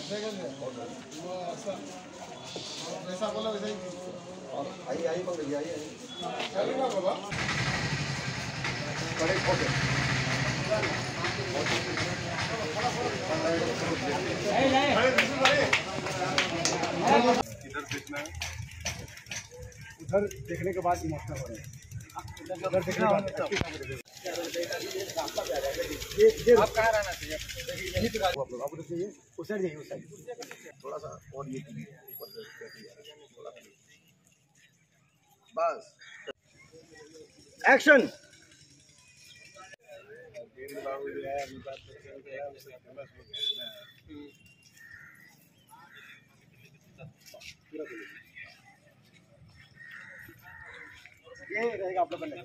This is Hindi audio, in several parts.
ऐसा बोला वैसा ही। आई पकड़ लिया आई बाबा। Correct okay. इधर देखना है, उधर देखने के बाद इमोशनल हो रहे हैं। उधर देखने के बाद आप कहाँ रहना चाहिए? यही तो आपको चाहिए उस साइड जाइए, उस साइड थोड़ा सा और ये ऊपर थोड़ा बस। एक्शन। ये रहेगा आप लोग करने का।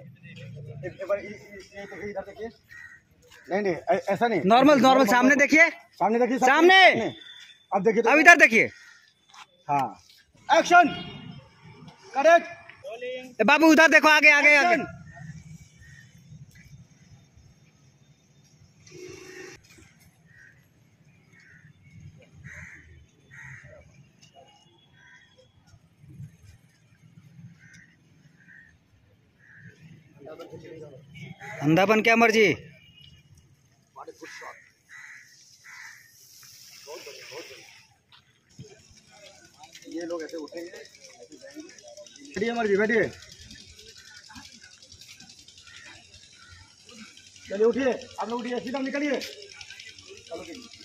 इधर देखिए। नहीं ऐसा नहीं, नॉर्मल नॉर्मल सामने देखिए, सामने देखिए, सामने। अब देखिए, अब इधर देखिए। हाँ एक्शन। करेक्ट। बाबू उधर देखो, आगे आगे आगे। अंधापन क्या मर्जी। ये लोग ऐसे उठेंगे, बैठिए मर्जी, बैठिए, चलिए उठिए, आप लोग उठिए, सीधा निकलिए। चलो